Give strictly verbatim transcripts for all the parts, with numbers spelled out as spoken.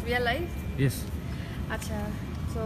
We are live? Yes. আচ্ছা, তো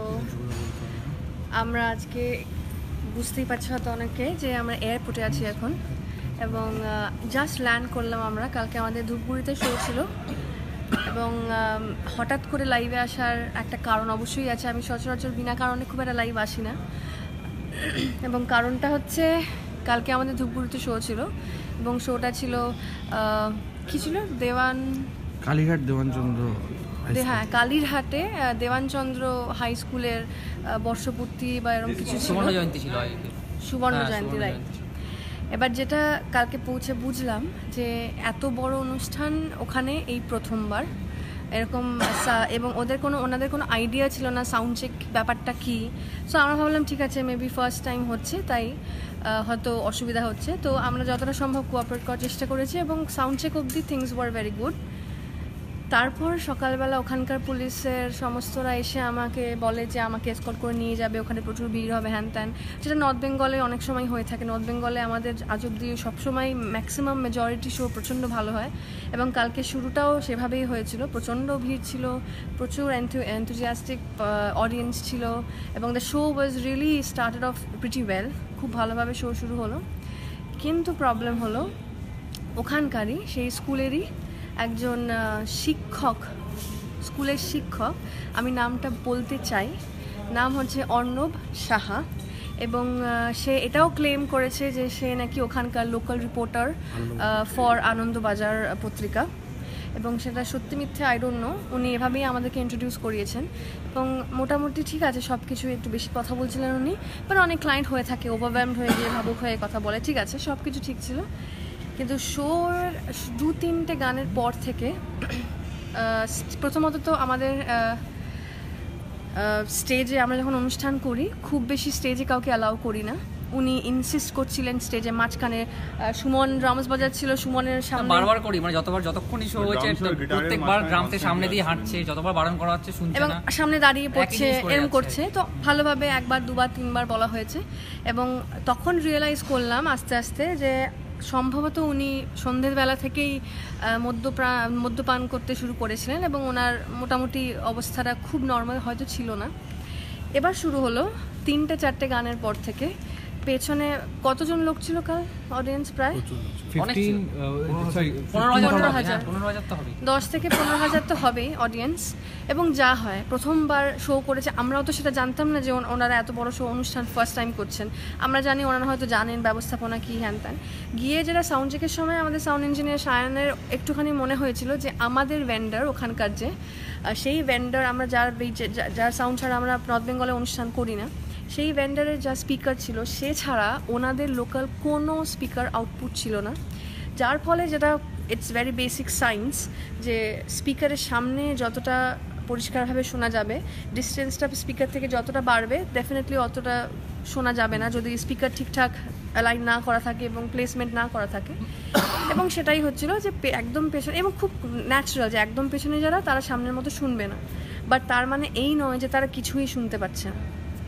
আমরা আজকে বুঝতেই পারছি হয়তো অনেকে যে আমরা এয়ারপোর্টে আছি এখন এবং জাস্ট ল্যান্ড করলাম আমরা। কালকে আমাদের ধূপগুড়িতে শো ছিল এবং হঠাৎ করে লাইভে আসার একটা কারণ অবশ্যই আছে। আমি সচরাচর বিনা কারণে খুব একটা লাইভ আসি না এবং কারণটা হচ্ছে কালকে আমাদের ধূপগুড়িতে শো ছিল এবং শোটা ছিল কী ছিল দেওয়ান কালীঘাট দেওয়ানচন্দ্র হ্যাঁ কালীরহাটে দেওয়ানচন্দ্র হাই স্কুলের বর্ষপূর্তি বা এরকম কিছু ছিল, সুবর্ণ জয়ন্তী ছিল, সুবর্ণ জয়ন্তী রাইট। এবার যেটা কালকে পৌঁছে বুঝলাম যে এত বড় অনুষ্ঠান ওখানে এই প্রথমবার এরকম, এবং ওদের কোনো ওনাদের কোনো আইডিয়া ছিল না সাউন্ড চেক ব্যাপারটা কী। সো আমরা ভাবলাম ঠিক আছে মেবি ফার্স্ট টাইম হচ্ছে তাই হয়তো অসুবিধা হচ্ছে, তো আমরা যতটা সম্ভব কোঅপারেট করার চেষ্টা করেছি এবং সাউন্ড চেক অবধি থিংস ওয়ার ভেরি গুড। তারপর সকালবেলা ওখানকার পুলিশের সমস্তরা এসে আমাকে বলে যে আমাকে এসকর্ট করে নিয়ে যাবে, ওখানে প্রচুর ভিড় হবে হ্যান ত্যান, যেটা নর্থ বেঙ্গলে অনেক সময় হয়ে থাকে। নর্থ বেঙ্গলে আমাদের আজ অব্দি সবসময় ম্যাক্সিমাম মেজরিটি শো প্রচণ্ড ভালো হয় এবং কালকে শুরুটাও সেভাবেই হয়েছিল। প্রচণ্ড ভিড় ছিল, প্রচুর এনথুজিয়াস্টিক অডিয়েন্স ছিল এবং the show was really started off pretty well, খুব ভালোভাবে শো শুরু হলো। কিন্তু প্রবলেম হলো ওখানকারই সেই স্কুলেরই একজন শিক্ষক, স্কুলের শিক্ষক, আমি নামটা বলতে চাই, নাম হচ্ছে অর্ণব সাহা এবং সে এটাও ক্লেম করেছে যে সে নাকি ওখানকার লোকাল রিপোর্টার ফর আনন্দবাজার পত্রিকা এবং সেটা সত্যি মিথ্যে আই ডোন্ট নো। উনি এভাবেই আমাদেরকে ইন্ট্রোডিউস করিয়েছেন এবং মোটামুটি ঠিক আছে, সব কিছু একটু বেশি কথা বলছিলেন উনি, বাট অনেক ক্লায়েন্ট হয়ে থাকে ওভারওয়েলমড হয়ে গিয়ে ভাবুক হয়ে কথা বলে, ঠিক আছে সব কিছু ঠিক ছিল। কিন্তু শোর দু তিনটে গানের পর থেকে প্রথমত তো আমাদের স্টেজে আমরা যখন অনুষ্ঠান করি খুব বেশি স্টেজে কাউকে অ্যালাউ করি না। উনি ইনসিস্ট করছিলেন স্টেজে মাঝখানে সুমন ড্রামস বাজাচ্ছিল, সুমনের সামনে বারবার করি মানে যতবার যতক্ষণই শো হয়েছে প্রত্যেকবার ড্রামসের সামনে দিয়ে হাঁটছে, যতবার বারণ করা হচ্ছে শুনছে না এবং সামনে দাঁড়িয়ে পড়ছে এরকম করছে। তো ভালোভাবে একবার দুবার তিনবার বলা হয়েছে এবং তখন রিয়েলাইজ করলাম আস্তে আস্তে যে সম্ভবত উনি সন্ধ্যের বেলা থেকেই মদ্যপান মদ্যপান করতে শুরু করেছিলেন এবং ওনার মোটামুটি অবস্থাটা খুব নর্মাল হয়তো ছিল না। এবার শুরু হলো তিনটে চারটে গানের পর থেকে। পেছনে কতজন লোক ছিল কাল অডিয়েন্স? প্রায় দশ থেকে পনেরো হাজার তো হবেই অডিয়েন্স। এবং যা হয় প্রথমবার শো করেছে, আমরাও তো সেটা জানতাম না যে ওনারা এত বড় শো অনুষ্ঠান ফার্স্ট টাইম করছেন। আমরা জানি ওনারা হয়তো জানেন ব্যবস্থাপনা কী হ্যান ত্যান। গিয়ে যেটা সাউন্ড চেকের সময় আমাদের সাউন্ড ইঞ্জিনিয়ার সায়নের একটুখানি মনে হয়েছিল যে আমাদের ভেন্ডার ওখানকার যে সেই ভেন্ডার, আমরা যার যার সাউন্ড ছাড়া আমরা নর্থ বেঙ্গলে অনুষ্ঠান করি না, সেই ভেন্ডারের যা স্পিকার ছিল সে ছাড়া ওনাদের লোকাল কোনো স্পিকার আউটপুট ছিল না, যার ফলে যেটা ইটস ভেরি বেসিক সায়েন্স যে স্পিকারের সামনে যতটা পরিষ্কারভাবে শোনা যাবে, ডিস্টেন্সটা স্পিকার থেকে যতটা বাড়বে ডেফিনেটলি অতটা শোনা যাবে না যদি স্পিকার ঠিকঠাক অ্যালাইন না করা থাকে এবং প্লেসমেন্ট না করা থাকে। এবং সেটাই হচ্ছিল যে একদম পেছনে, এবং খুব ন্যাচারাল যে একদম পেছনে যারা তারা সামনের মতো শুনবে না, বাট তার মানে এই নয় যে তারা কিছুই শুনতে পারছে না।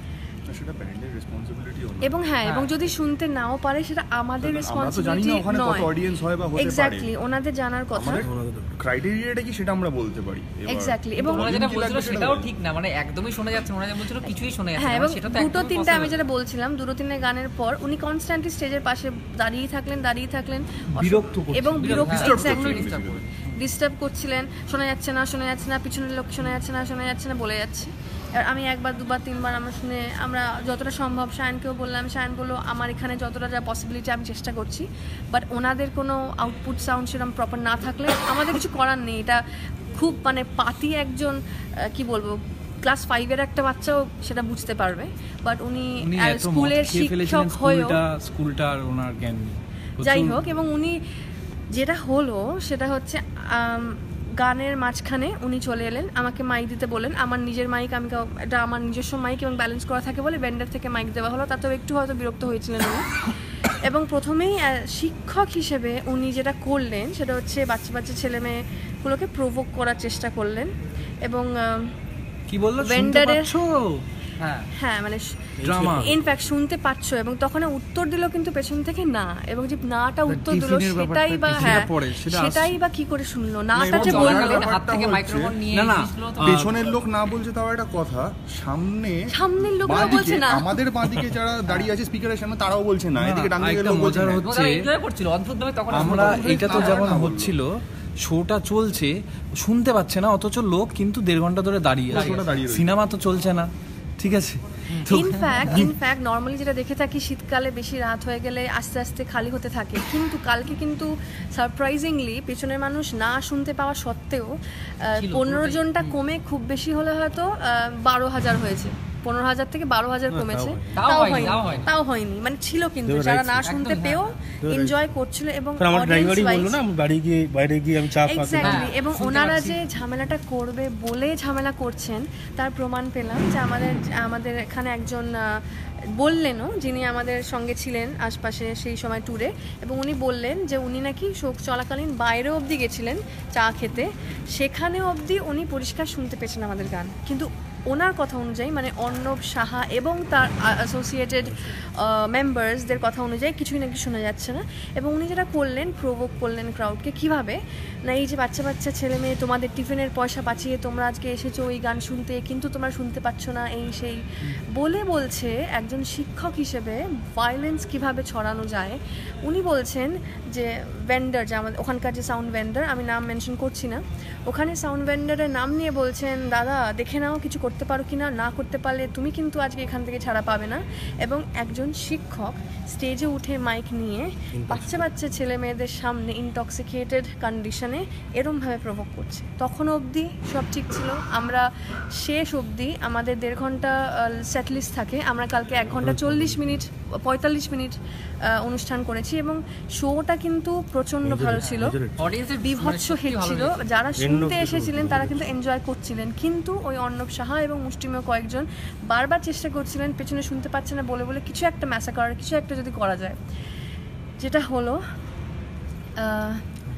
এবং হ্যাঁ, এবং যদি শুনতে নাও পারে সেটা আমাদের রেসপন্সিবিলিটি নয়। এক্স্যাক্টলি, ওনাদের জানার কথা, ক্রাইটেরিয়াটা কি সেটা আমরা বলতে পারি এক্স্যাক্টলি। এবং ওনারা যেটা বলছিল সেটাও ঠিক না, মানে একদমই শোনা যাচ্ছে না, ওনারা যা বলছিল কিছুই শোনা যাচ্ছে না। হ্যাঁ, এবং দুটো তিনটে আমি যেটা বলছিলাম দুটো তিনটে গানের পর উনি কনস্ট্যান্টলি স্টেজের পাশে দাঁড়িয়ে থাকলেন দাঁড়িয়ে থাকলেন এবং বিরক্ত ডিস্টার্ব করছিলেন, শোনা যাচ্ছে না শোনা যাচ্ছে না পিছনের লোক শোনা যাচ্ছে না শোনা যাচ্ছে না বলে যাচ্ছে। এবার আমি একবার দুবার তিনবার আমরা শুনে আমরা যতটা সম্ভব সায়নকেও বললাম, সায়ন বললো আমার এখানে যতটা যা পসিবিলিটি আমি চেষ্টা করছি, বাট ওনাদের কোনো আউটপুট সাউন্ড সেরকম প্রপার না থাকলে আমাদের কিছু করার নেই। এটা খুব মানে পাতি একজন কি বলবো ক্লাস ফাইভের একটা বাচ্চাও সেটা বুঝতে পারবে, বাট উনি স্কুলের শিক্ষক হয়েও স্কুলটার ওনার জ্ঞান যাই হোক। এবং উনি যেটা হলো সেটা হচ্ছে গানের মাঝখানে উনি চলে এলেন, আমাকে মাইক দিতে বলেন। আমার নিজের মাইক, আমি এটা আমার নিজস্ব মাইক এবং ব্যালেন্স করা থাকে বলে ভেন্ডার থেকে মাইক দেওয়া হলো, তাতেও একটু হয়তো বিরক্ত হয়েছিলেন উনি। এবং প্রথমেই শিক্ষক হিসেবে উনি যেটা করলেন সেটা হচ্ছে বাচ্চা বাচ্চা ছেলে মেয়েগুলোকে প্রভোক করার চেষ্টা করলেন এবং কি বললো ভেন্ডারের হ্যাঁ হ্যাঁ মানে ড্রামা ইনফ্যাক্ট শুনতে পাচ্ছ, এবং তখন উত্তর দিল কিন্তু পেছন থেকে না, এবং যে নাটা উত্তর দিল টিফিনের সেটাই বা ব্যাপারটা হ্যাঁ পড়ে, সেটা সেটাই বা কি করে শুনলো, নাটা এবং যে বলার বললো ব্যাপারটা হাত থেকে হচ্ছে- মাইক্রোফোন নিয়ে না, না, দিয়েছিল তো। পেছনের লোক না বলছে তাও একটা কথা, সামনে সামনের লোকরা বাঁদিকে, বলছে না। আমাদের বাঁদিকে যারা দাঁড়িয়ে আছে স্পিকারের সামনে তারাও বলছে না, না, এদিকে ডান দিকে আরেকটা লোক বলছে মজার না। হচ্ছে- ওরা এনজয় করছিল অদ্ভুতভাবে তখন আমরা আমরা এটা তো না, যেমন না, হচ্ছিল, শোটা চলছে, শুনতে পাচ্ছে না, অথচ লোক কিন্তু দেড় ঘন্টা ধরে দাঁড়িয়ে আছে। শোটা দাঁড়িয়ে রয়েছে। সিনেমা তো চলছে না, ঠিক আছে? তো ইনফ্যাক্ট ইনফ্যাক্ট নর্মালি যেটা দেখে থাকি শীতকালে বেশি রাত হয়ে গেলে আস্তে আস্তে খালি হতে থাকে, কিন্তু কালকে কিন্তু সারপ্রাইজিংলি পেছনের মানুষ না শুনতে পাওয়া সত্ত্বেও ছিল, পনেরো পুরোটাই। জনটা কমে খুব বেশি হলে হয়তো বারো হাজার হয়েছে, পনেরো হাজার থেকে বারো হাজার কমেছে, তাও তাও হয়নি, হয়নি তাও হয়নি। তাও হয়নি মানে ছিল কিন্তু They were যারা right. না শুনতে একদম, পেয়েও They were এনজয় করছিল, এবং কারণ আমার ড্রাইভারই audience বললো wise- না, আমি বাড়ি গিয়ে বাইরে গিয়ে আমি চা ফা এক্স্যাক্টলি, হ্যাঁ, এবং শুনতে ওনারা পাচ্ছি। যে ঝামেলাটা করবে বলে ঝামেলা করছেন তার প্রমাণ পেলাম যে আমাদের আমাদের এখানে একজন আহ, বললেনও, যিনি আমাদের সঙ্গে ছিলেন আশপাশে সেই সময় ট্যুরে, এবং উনি বললেন যে উনি নাকি শোক চলাকালীন বাইরে অবধি গেছিলেন চা খেতে, সেখানে অবধি উনি পরিষ্কার শুনতে পেয়েছেন আমাদের গান, কিন্তু ওনার কথা অনুযায়ী মানে অর্ণব সাহা এবং তার অ্যাসোসিয়েটেড মেম্বার্সদের কথা অনুযায়ী কিছুই নাকি শোনা যাচ্ছে না। এবং উনি যেটা করলেন, প্রভোগ করলেন ক্রাউডকে, কিভাবে না এই যে বাচ্চা বাচ্চা ছেলে মেয়ে তোমাদের টিফিনের পয়সা বাঁচিয়ে তোমরা আজকে এসেছো ওই গান শুনতে, কিন্তু তোমরা শুনতে পাচ্ছ না, এই সেই বলে বলছে একজন শিক্ষক হিসেবে ভায়োলেন্স কিভাবে ছড়ানো যায়। উনি বলছেন যে ভেন্ডার, যে আমাদের ওখানকার যে সাউন্ড ভেন্ডার, আমি নাম মেনশন করছি না, ওখানে সাউন্ড ভেন্ডারের নাম নিয়ে বলছেন, দাদা দেখে নাও কিছু করতে পারো কিনা, না করতে পারলে তুমি কিন্তু আজকে এখান থেকে ছাড়া পাবে না। এবং একজন শিক্ষক স্টেজে উঠে মাইক নিয়ে বাচ্চা বাচ্চা ছেলে মেয়েদের সামনে ইনটক্সিকেটেড কন্ডিশনে এরমভাবে প্রভোগ করছে। তখন অবধি সব ঠিক ছিল, আমরা শেষ অবধি আমাদের দেড় ঘন্টা সেট লিস্ট থাকে, আমরা কালকে এক ঘন্টা চল্লিশ মিনিট পঁয়তাল্লিশ মিনিট আহ, অনুষ্ঠান করেছি, এবং শোটা কিন্তু প্রচণ্ড ভালো ছিল, অডিয়েন্সের বিভৎস হিট ছিল, যারা শুনতে এসেছিলেন তারা কিন্তু এনজয় করছিলেন, কিন্তু ওই অর্ণব সাহা এবং মুষ্টিমেয় কয়েকজন বারবার চেষ্টা করছিলেন পেছনে শুনতে পাচ্ছে না বলে বলে কিছু একটা ম্যাসা করার, কিছু একটা যদি করা যায়। যেটা হলো আহ,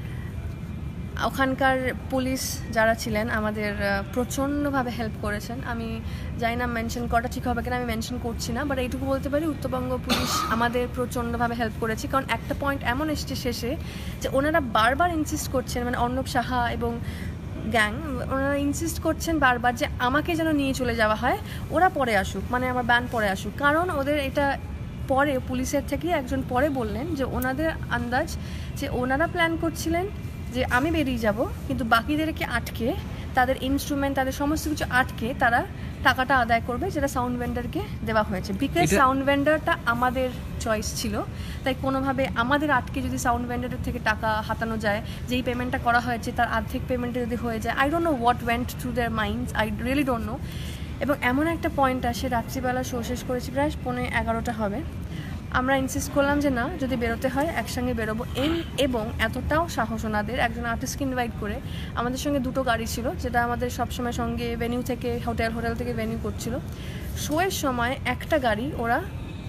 ওখানকার পুলিশ যারা ছিলেন আমাদের আহ, প্রচণ্ডভাবে হেল্প করেছেন। আমি জানি না মেনশন করাটা ঠিক হবে কিনা, আমি মেনশন করছি না, বাট এইটুকু বলতে পারি উত্তরবঙ্গ পুলিশ আমাদের প্রচণ্ডভাবে হেল্প করেছে, কারণ একটা পয়েন্ট এমন এসছে শেষে যে ওনারা বারবার ইনসিস্ট করছেন, মানে অর্ণব সাহা এবং গ্যাং ওনারা ইনসিস্ট করছেন বারবার যে আমাকে যেন নিয়ে চলে যাওয়া হয়, ওরা পরে আসুক, মানে আমার ব্যান পরে আসুক, কারণ ওদের এটা পরে পুলিশের থেকে একজন পরে বললেন যে ওনাদের আন্দাজ যে ওনারা প্ল্যান করছিলেন যে আমি বেরিয়ে যাব, কিন্তু বাকিদেরকে আটকে তাদের ইনস্ট্রুমেন্ট তাদের সমস্ত কিছু আটকে তারা টাকাটা আদায় করবে, যেটা সাউন্ড ভেন্ডারকে দেওয়া হয়েছে, বিকজ এটা- সাউন্ড ভেন্ডারটা আমাদের চয়েস ছিল, তাই কোনোভাবে আমাদের আটকে যদি সাউন্ড ভেন্ডারের থেকে টাকা হাতানো যায়, যেই পেমেন্টটা করা হয়েছে তার অর্ধেক পেমেন্টে যদি হয়ে যায়, I don't know what went through their minds, I really don't know. এবং এমন একটা পয়েন্ট আসে, রাত্রিবেলা শো শেষ করেছি প্রায় পৌনে এগারোটা হবে, আমরা ইনসিস্ট করলাম যে না, যদি বেরোতে হয় একসঙ্গে বেরোবো, এম- এবং এতটাও সাহস ওনাদের, একজন আর্টিস্টকে ইনভাইট করে, আমাদের সঙ্গে দুটো গাড়ি ছিল, যেটা আমাদের সবসময় সঙ্গে ভেনিউ থেকে হোটেল হোটেল থেকে ভেনিউ করছিল, শোয়ের সময় একটা গাড়ি ওরা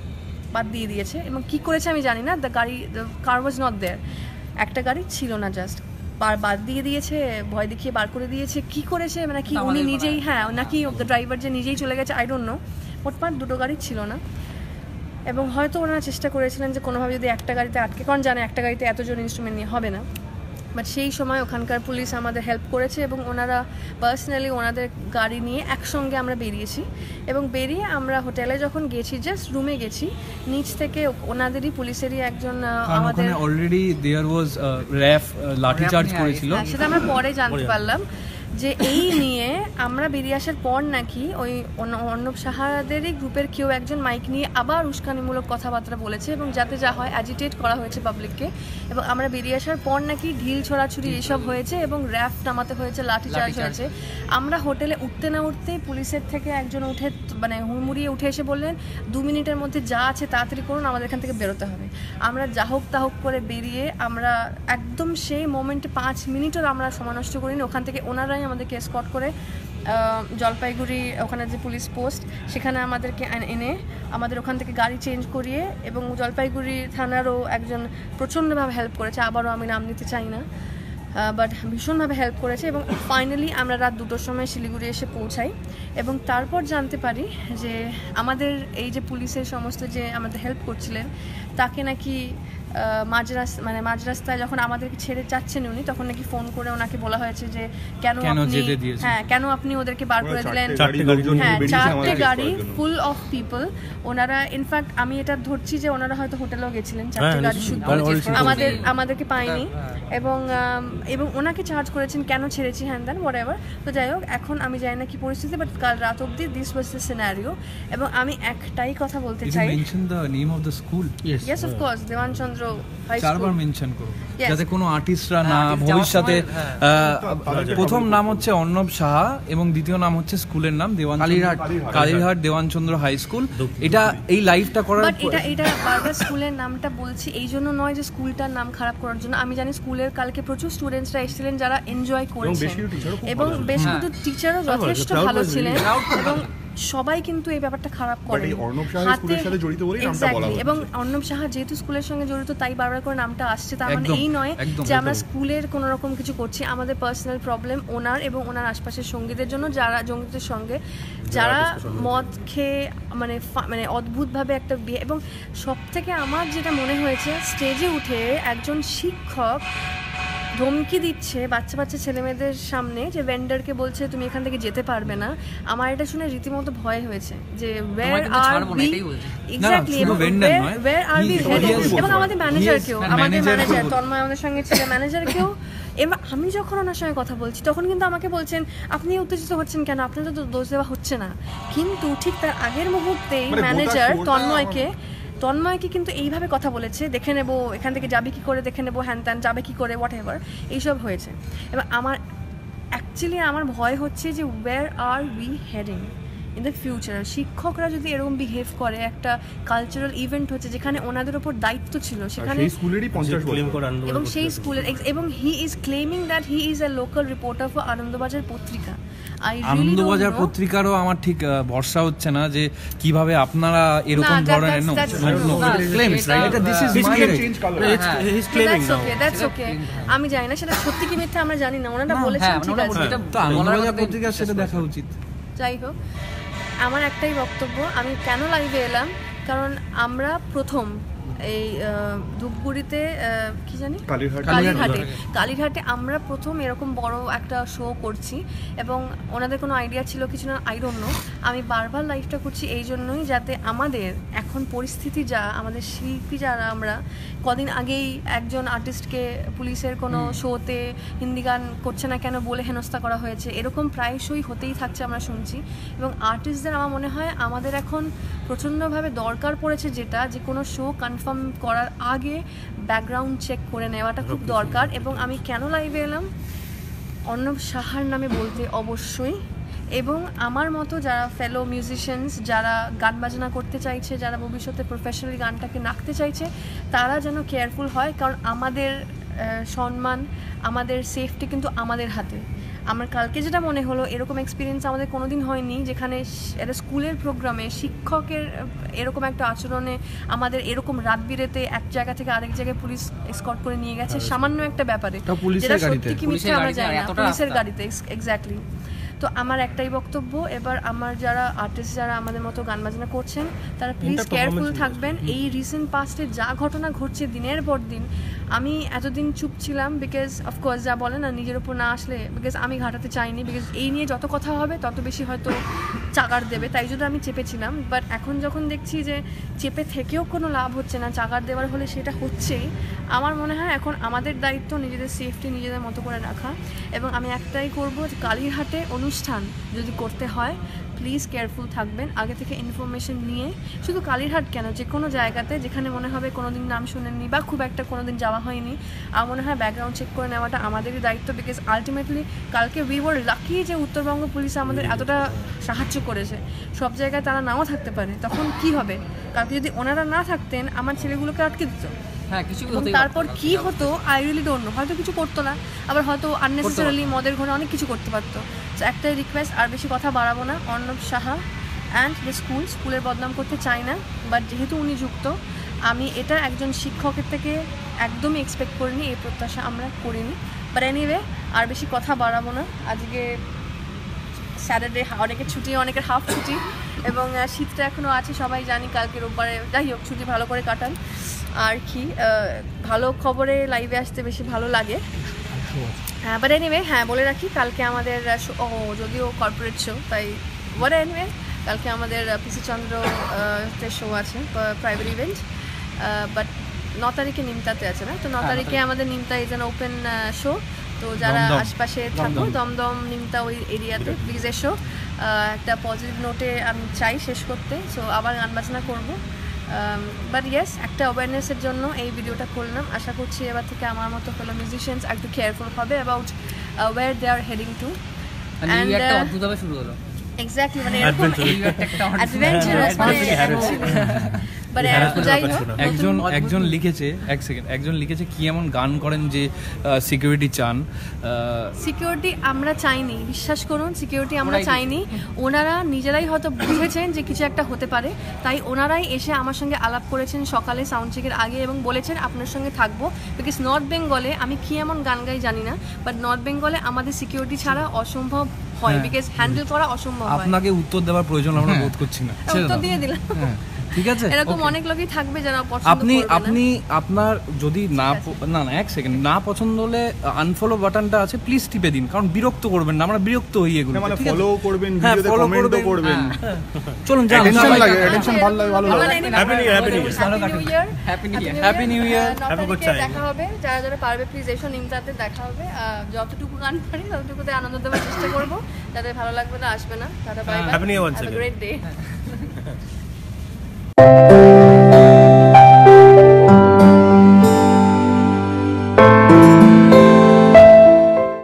বাদ দিয়ে দিয়েছে, এবং কি করেছে আমি জানি না, দ্য গাড়ি কার ওয়াজ নট দেয়ার, একটা গাড়ি ছিল না, জাস্ট বার বাদ দিয়ে দিয়েছে, ভয় দেখিয়ে বার করে দিয়েছে, কি করেছে মানে কি উনি আমাদের নিজেই, মনে হয়। হ্যাঁ নাকি ড্রাইভার যে নিজেই চলে গেছে, আই ডোন্ট নো, মোটমাট দুটো গাড়ি ছিল না। এবং হয়তো ওনারা চেষ্টা করেছিলেন যে কোনোভাবে যদি একটা গাড়িতে আটকে, কারণ জানে একটা গাড়িতে এতজন ইনস্ট্রুমেন্ট নিয়ে হবে না, বাট সেই সময় ওখানকার পুলিশ আমাদের হেল্প করেছে, এবং ওনারা পার্সোনালি ওনাদের গাড়ি নিয়ে একসঙ্গে আমরা বেরিয়েছি, এবং বেরিয়ে আমরা হোটেলে যখন গেছি, জাস্ট রুমে গেছি, নিচ থেকে ওনাদেরই পুলিশেরই একজন আহ, কারণ আমাদের, ওখানে already there was RAF lathi charge নিয়ে করেছিল। হ্যাঁ, সেটা আমরা পরে জানতে পারলাম যে এই নিয়ে আমরা বেরিয়ে আসার পর নাকি ওই অর্ণ- অর্ণব সাহাদেরই গ্রুপের কেউ একজন মাইক নিয়ে আবার উস্কানিমূলক কথাবার্তা বলেছে, এবং যাতে যা হয় অ্যাজিটেট করা হয়েছে পাবলিককে, এবং আমরা বেরিয়ে আসার পর নাকি ঢিল ছোড়াছুড়ি এসব হয়েছে, এবং র্যাফ নামাতে হয়েছে, লাঠি চার্জ লাঠিচার্জ। হয়েছে। আমরা হোটেলে উঠতে না উঠতেই পুলিশের থেকে একজন উঠে মানে হুড়মুড়িয়ে উঠে এসে বললেন, দু মিনিটের মধ্যে যা আছে তাড়াতাড়ি করুন, আমাদের এখান থেকে বেরোতে হবে। আমরা যা হোক তা হোক করে বেরিয়ে আমরা একদম সেই মোমেন্টে পাঁচ মিনিটও আমরা সময় নষ্ট করিনি, ওখান থেকে ওনারাই আমাদেরকে এসকর্ট করে আহ, জলপাইগুড়ি ওখানে যে পুলিশ পোস্ট সেখানে আমাদেরকে এনে- এনে আমাদের ওখান থেকে গাড়ি চেঞ্জ করিয়ে, এবং জলপাইগুড়ি থানারও একজন প্রচণ্ডভাবে হেল্প করেছে, আবারও আমি নাম নিতে চাই না, বাট ভীষণভাবে হেল্প করেছে এবং ফাইনালি আমরা রাত দুটোর সময় শিলিগুড়ি এসে পৌঁছাই এবং তারপর জানতে পারি যে আমাদের এই যে পুলিশের সমস্ত যে আমাদের হেল্প করছিলেন তাকে নাকি মাঝ রাস্তা মানে মাঝ রাস্তায় যখন আমাদেরকে ছেড়ে যাচ্ছেন উনি তখন নাকি ফোন করে ওনাকে বলা হয়েছে যে কেন আপনি হ্যাঁ কেন আপনি ওদেরকে বার করে দিলেন। হ্যাঁ চারটে গাড়ি ফুল অফ পিপল। ওনারা ইনফ্যাক্ট আমি এটা ধরছি যে ওনারা হয়তো হোটেলেও গেছিলেন, চারটে গাড়ি শুদ্ধ আমাদের আমাদেরকে পায়নি এবং এবং ওনাকে চার্জ করেছেন কেন ছেড়েছি হ্যান দেন হোয়াট এভার। তো যাই হোক এখন আমি জানি না কি পরিস্থিতি, বাট কাল রাত অবধি দিস ওয়াজ দ্য সিনারিও এবং আমি একটাই কথা বলতে চাই। Mention the name of the school. Yes of course Dewanchandra high school. চারবার মেনশন করো যাতে কোনো আর্টিস্টরা না ভবিষ্যতে। প্রথম নাম হচ্ছে অর্ণব সাহা এবং দ্বিতীয় নাম হচ্ছে স্কুলের নাম দেওয়ানচন্দ্র কালীরহাট দেওয়ানচন্দ্র হাই স্কুল। এটা এই লাইভটা করার বাট এটা এটা বারবার স্কুলের নামটা বলছি এই জন্য নয় যে স্কুলটার নাম খারাপ করার জন্য। আমি জানি স্কুলের কালকে প্রচুর স্টুডেন্টসরা এসেছিলেন যারা এনজয় করেছেন এবং বেশ কিছু টিচারও যথেষ্ট ভালো ছিলেন এবং সবাই কিন্তু এই ব্যাপারটা খারাপ করে এবং অর্ণব সাহা যেহেতু স্কুলের সঙ্গে জড়িত তাই বারবার করে নামটা আসছে। তার মানে এই নয় যে আমরা স্কুলের কোনো রকম কিছু করছি। আমাদের পার্সোনাল প্রবলেম ওনার এবং ওনার আশপাশের সঙ্গীদের জন্য যারা জঙ্গিদের সঙ্গে যারা মদ খেয়ে মানে মানে অদ্ভুতভাবে একটা বিয়ে। এবং সব থেকে আমার যেটা মনে হয়েছে স্টেজে উঠে একজন শিক্ষক ধমকি দিচ্ছে বাচ্চা বাচ্চা ছেলেমেয়েদের সামনে যে ভেন্ডারকে বলছে তুমি এখান থেকে যেতে পারবে না। আমার এটা শুনে রীতিমতো ভয় হয়েছে যে where are we exactly where are we heading. এবং আমাদের ম্যানেজারকেও আমাদের ম্যানেজার তন্ময় আমাদের সঙ্গে ছিল ম্যানেজারকেও। এবার আমি যখন ওনার সঙ্গে কথা বলছি তখন কিন্তু আমাকে বলছেন আপনি উত্তেজিত হচ্ছেন কেন, আপনাদের তো দোষ দেওয়া হচ্ছে না। কিন্তু ঠিক তার আগের মুহূর্তেই ম্যানেজার তন্ময়কে তন্ময়কে কিন্তু এইভাবে কথা বলেছে দেখে নেবো এখান থেকে যাবে কি করে, দেখে নেবো হ্যান ত্যান যাবে কি করে, হোয়াট এভার এইসব হয়েছে। এবার আমার অ্যাকচুয়ালি আমার ভয় হচ্ছে যে where are we heading in the future. শিক্ষকরা যদি এরকম বিহেভ করে, একটা কালচারাল ইভেন্ট হচ্ছে যেখানে ওনাদের ওপর দায়িত্ব ছিল সেখানে এবং সেই স্কুলের এবং he is claiming that he is a local reporter for Anandabazar Patrika. Anandabazar পত্রিকারও আমার ঠিক ভরসা হচ্ছে না যে কিভাবে আপনারা এরকম ধরনের আমি জানি না সেটা সত্যি কি মিথ্যা আমরা জানি না, ওনারা বলেছেন ঠিক আছে আনন্দবাজার পত্রিকা সেটা দেখা উচিত। যাই হোক আমার একটাই বক্তব্য, আমি কেন লাইভে এলাম কারণ আমরা প্রথম এই ধূপগুড়িতে কি জানি কালীঘাটে কালীঘাটে আমরা প্রথম এরকম বড় একটা শো করছি এবং ওনাদের কোনো আইডিয়া ছিল কিছু না, আই ডোন্ট নো। আমি বারবার লাইভটা করছি এই জন্যই যাতে আমাদের এখন পরিস্থিতি যা, আমাদের শিল্পী যারা আমরা কদিন আগেই একজন আর্টিস্টকে পুলিশের কোনো শোতে হিন্দি গান করছে না কেন বলে হেনস্থা করা হয়েছে, এরকম প্রায়শই হতেই থাকছে আমরা শুনছি। এবং আর্টিস্টদের আমার মনে হয় আমাদের এখন প্রচণ্ডভাবে দরকার পড়েছে যেটা যে কোনো শো কনফার্ম করার আগে ব্যাকগ্রাউন্ড চেক করে নেওয়াটা খুব দরকার। এবং আমি কেন লাইভে এলাম অর্ণব সাহার নামে বলতে অবশ্যই, এবং আমার মতো যারা ফেলো মিউজিশিয়ানস যারা গান বাজনা করতে চাইছে, যারা ভবিষ্যতে প্রফেশনালি গানটাকে নাচতে চাইছে তারা যেন কেয়ারফুল হয়, কারণ আমাদের সম্মান আমাদের সেফটি কিন্তু আমাদের হাতে। আমার কালকে যেটা মনে হলো এরকম এক্সপিরিয়েন্স আমাদের কোনোদিন হয়নি যেখানে একটা স্কুলের প্রোগ্রামে শিক্ষকের এরকম একটা আচরণে আমাদের এরকম রাত বিরেতে এক জায়গা থেকে আরেক জায়গায় পুলিশ এসকর্ট করে নিয়ে গেছে সামান্য একটা ব্যাপারে, যেটা সত্যি কি মিথ্যা আমরা জানি না, পুলিশের গাড়িতে এক্স্যাক্টলি। তো আমার একটাই বক্তব্য, এবার আমার যারা আর্টিস্ট যারা আমাদের মতো গান বাজনা করছেন তারা প্লিজ কেয়ারফুল থাকবেন। এই রিসেন্ট পাস্টে যা ঘটনা ঘটছে দিনের পর দিন, আমি এতদিন চুপ ছিলাম বিকজ অফকোর্স যা বলে না নিজের উপর না আসলে, বিকজ আমি ঘাটাতে চাইনি, বিকজ এই নিয়ে যত কথা হবে তত বেশি হয়তো চাগার দেবে, তাই জন্য আমি চেপেছিলাম। বাট এখন যখন দেখছি যে চেপে থেকেও কোনো লাভ হচ্ছে না, চাগার দেওয়ার হলে সেটা হচ্ছেই, আমার মনে হয় এখন আমাদের দায়িত্ব নিজেদের সেফটি নিজেদের মতো করে রাখা। এবং আমি একটাই করবো যে কালীঘাটে অনুষ্ঠান যদি করতে হয় প্লিজ কেয়ারফুল থাকবেন, আগে থেকে ইনফরমেশন নিয়ে। শুধু কালীঘাট কেন, যে কোনো জায়গাতে যেখানে মনে হবে কোনোদিন নাম শুনেননি বা খুব একটা কোনোদিন যাওয়া হয়নি, আমার মনে হয় ব্যাকগ্রাউন্ড চেক করে নেওয়াটা আমাদেরই দায়িত্ব। বিকজ আলটিমেটলি কালকে উই ওয়ার লাকি যে উত্তরবঙ্গ পুলিশ আমাদের এতটা সাহায্য করেছে, সব জায়গায় তারা নাও থাকতে পারে, তখন কি হবে? কালকে যদি ওনারা না থাকতেন আমার ছেলেগুলোকে আটকে দিত, তারপর কি হতো আই রিয়েলি ডোন্ট নো। হয়তো কিছু করতো না, আবার হয়তো আননেসেসারিলি মদের ঘরে অনেক কিছু করতে পারতো। তো একটাই রিকোয়েস্ট, আর বেশি কথা বাড়াবো না, Arnab Saha and the school, স্কুলের বদনাম করতে চাই না, বাট যেহেতু উনি যুক্ত, আমি এটা একজন শিক্ষকের থেকে একদমই এক্সপেক্ট করিনি, এই প্রত্যাশা আমরা করিনি। বাট এনিওয়ে আর বেশি কথা বাড়াবো না। আজকে স্যাটারডে, অনেকের ছুটি, অনেকের হাফ ছুটি, এবং শীতটা এখনও আছে সবাই জানি। কালকে রোববারে যাই হোক ছুটি ভালো করে কাটান। আর কি ভালো খবরে লাইভে আসতে বেশি ভালো লাগে। হ্যাঁ বাট এনিওয়ে হ্যাঁ বলে রাখি কালকে আমাদের ও যদিও কর্পোরেট শো, তাই বাট এনিওয়ে কালকে আমাদের পিসি চন্দ্র শো আছে, প্রাইভেট ইভেন্ট। বাট ন তারিখে নিমতাতে আছে না, তো ন তারিখে আমাদের Nimta is an open show. তো যারা আশপাশে থাকো দমদম নিমতা ওই এরিয়াতে প্লিজ এসো। একটা পজিটিভ নোটে আমি চাই শেষ করতে, সো আবার গান বাজনা করবো। বাট ইয়েস একটা অ্যাওয়ারনেসের জন্য এই ভিডিওটা করলাম। আশা করছি এবার থেকে আমার মতো ফেলো মিউজিশিয়ানস একটু কেয়ারফুল হবে about where they are heading to. And একটা অদ্ভুতভাবে শুরু হলো এক্স্যাক্টলি, মানে এরকম অ্যাডভেঞ্চারাস, মানে বাট যাই হোক একজন একজন লিখেছে এক সেকেন্ড একজন লিখেছে কি এমন গান করেন যে সিকিউরিটি চান। সিকিউরিটি আমরা চাইনি, বিশ্বাস করুন, সিকিউরিটি আমরা চাইনি। ওনারা নিজেরাই হয়তো বুঝেছেন যে কিছু একটা হতে পারে, তাই ওনারাই এসে আমার সঙ্গে আলাপ করেছেন সকালে সাউন্ড চেকের আগে এবং বলেছেন আপনার সঙ্গে থাকবো। বিকজ নর্থ বেঙ্গলে আমি কি এমন গান গাই জানি না, বাট নর্থ বেঙ্গলে আমাদের সিকিউরিটি ছাড়া অসম্ভব হয়, বিকজ হ্যান্ডেল করা অসম্ভব হয়। আপনাকে উত্তর দেওয়ার প্রয়োজন আমরা বোধ করছি না, উত্তর দিয়ে দিলাম। ঠিক আছে, এরকম অনেক লোকই থাকবে যারা পছন্দ আপনি করবে না। আপনি আপনার যদি না না না এক সেকেন্ড না পছন্দ হলে আনফলো বাটনটা আছে, প্লিজ টিপে দিন, কারণ বিরক্ত করবেন না, আমরা বিরক্ত হই এগুলো। মানে ফলো করবেন, ভিডিওতে কমেন্টও করবেন। চলুন যান, টেনশন লাগে, টেনশন ভালো লাগে, ভালো লাগে। Happy new happy new happy new year happy new year, happy good time. দেখা হবে, যারা যারা পারবে প্লিজ এসো নিমতাতে দেখা হবে। যতটুকু গান পারি ততটুকুতে আনন্দ দেওয়ার চেষ্টা করব। যাদের ভালো লাগবে না আসবে না, tata bye bye, happy new year, have a great day.